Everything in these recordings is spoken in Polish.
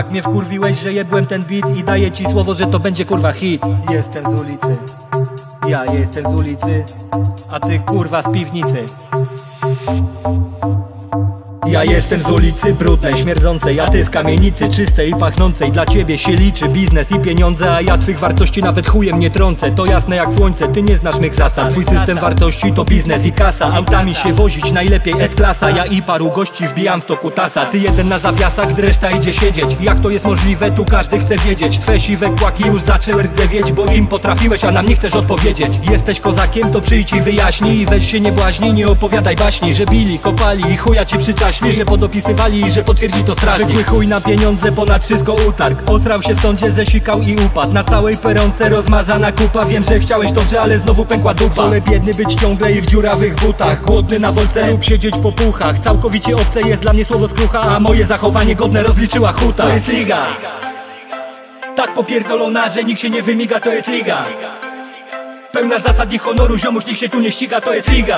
Tak mnie wkurwiłeś, że jebłem ten beat i daję ci słowo, że to będzie kurwa hit. Jestem z ulicy, ja jestem z ulicy, a ty kurwa z piwnicy. Ja jestem z ulicy brudnej, śmierdzącej, a ty z kamienicy czystej i pachnącej. Dla ciebie się liczy biznes i pieniądze, a ja twych wartości nawet chujem nie trącę. To jasne jak słońce, ty nie znasz mych zasad. Twój system wartości to biznes i kasa. Autami się wozić, najlepiej S-klasa. Ja i paru gości wbijam w to kutasa. Ty jeden na zawiasach, gdy reszta idzie siedzieć. Jak to jest możliwe, tu każdy chce wiedzieć. Twe siwe kłaki już zaczęły rdzewieć, bo im potrafiłeś, a nam nie chcesz odpowiedzieć. Jesteś kozakiem, to przyjdź i wyjaśnij. I weź się nie błaźnij, nie opowiadaj baśni, że bili, kopali i chuja ci przyczaśni, że podopisywali i że potwierdzi to strażnik. Zwykły chuj na pieniądze, ponad wszystko utarg. Osrał się w sądzie, zesikał i upadł. Na całej peronce rozmazana kupa. Wiem, że chciałeś dobrze, ale znowu pękła dupa. Wolę biedny być ciągle i w dziurawych butach, głodny na wolce lub siedzieć po puchach. Całkowicie obce jest dla mnie słowo skrucha, a moje zachowanie godne rozliczyła huta. To jest liga, tak popierdolona, że nikt się nie wymiga. To jest liga pełna zasad i honoru, ziomuś, nikt się tu nie ściga. To jest liga.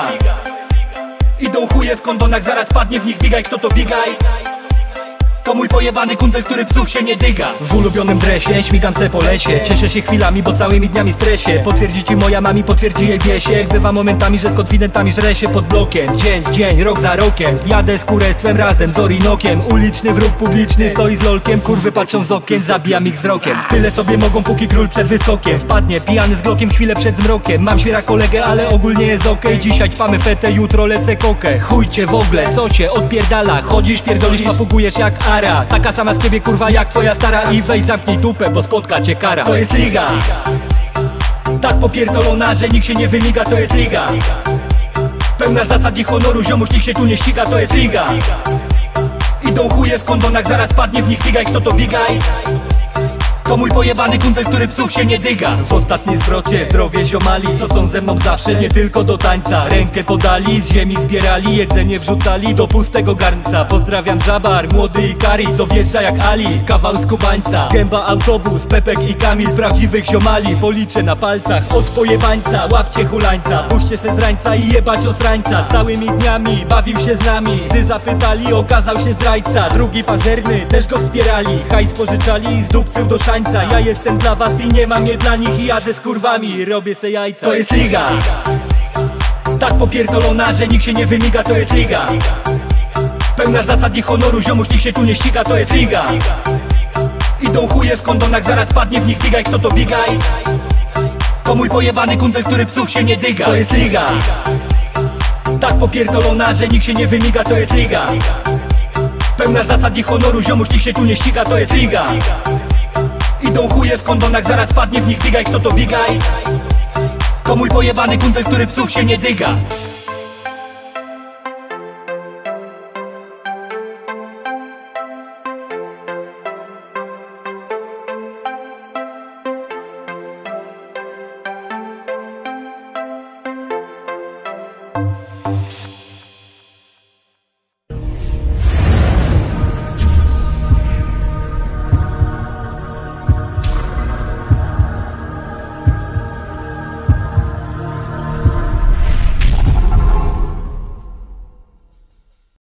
Idą chuje w kondonach, zaraz padnie w nich bigaj. Kto to bigaj? To mój pojebany kundel, który psów się nie dyga. W ulubionym dresie, śmigam se po lesie. Cieszę się chwilami, bo całymi dniami stresie. Potwierdzi ci moja mami, potwierdzi jej wiesie. Jak bywa momentami, że z konfidentami żre się pod blokiem. Dzień w dzień, rok za rokiem. Jadę z kurestwem razem z Orinokiem. Uliczny wróg publiczny stoi z lolkiem. Kurwy patrzą z okien, zabijam ich wzrokiem. Tyle sobie mogą, póki król przed wyskokiem wpadnie pijany z glokiem chwilę przed zmrokiem. Mam świera kolegę, ale ogólnie jest okej. Dzisiaj ćpamy fetę, jutro lecę kokę. Chujcie w ogóle, co cię odpierdala? Chodzisz, pierdolisz, papugujesz jak ara. Taka sama z ciebie kurwa jak twoja stara. I weź zamknij dupę, bo spotka cię kara. To jest liga, tak popierdolona, że nikt się nie wymiga. To jest liga pełna zasad i honoru, ziomuś, nikt się tu nie ściga. To jest liga. Idą chuje w kondonach, zaraz padnie w nich bigaj. Kto to bigaj? To mój pojebany kundel, który psów się nie dyga. W ostatnim zwrocie zdrowie ziomali, co są ze mną zawsze, nie tylko do tańca. Rękę podali, z ziemi zbierali, jedzenie wrzucali do pustego garnca. Pozdrawiam Żabar, młody i Kari, co wjeżdża jak Ali, kawał z Kubańca. Gęba, autobus, Pepek i Kamil, prawdziwych ziomali. Policzę na palcach od pojebańca. Łapcie hulańca, puśćcie se z rańca i jebać osrańca. Całymi dniami bawił się z nami, gdy zapytali, okazał się zdrajca. Drugi pazerny, też go wspierali, hajs pożyczali i zdupcył do szańca. Ja jestem dla was i nie mam je dla nich. I jadę z kurwami, robię se jajca. To jest liga, tak popierdolona, że nikt się nie wymiga. To jest liga pełna zasad i honoru, ziomuś, nikt się tu nie ściga. To jest liga. Idą chuje w kondonach, zaraz padnie w nich bigaj. Kto to bigaj? To mój pojebany kundel, który psów się nie dyga. To jest liga, tak popierdolona, że nikt się nie wymiga. To jest liga pełna zasad i honoru, ziomuś, nikt się tu nie ściga. To jest liga. Idą chuje w kondonach, zaraz padnie w nich bigaj. Kto to bigaj? To mój pojebany kundel, który psów się nie dyga.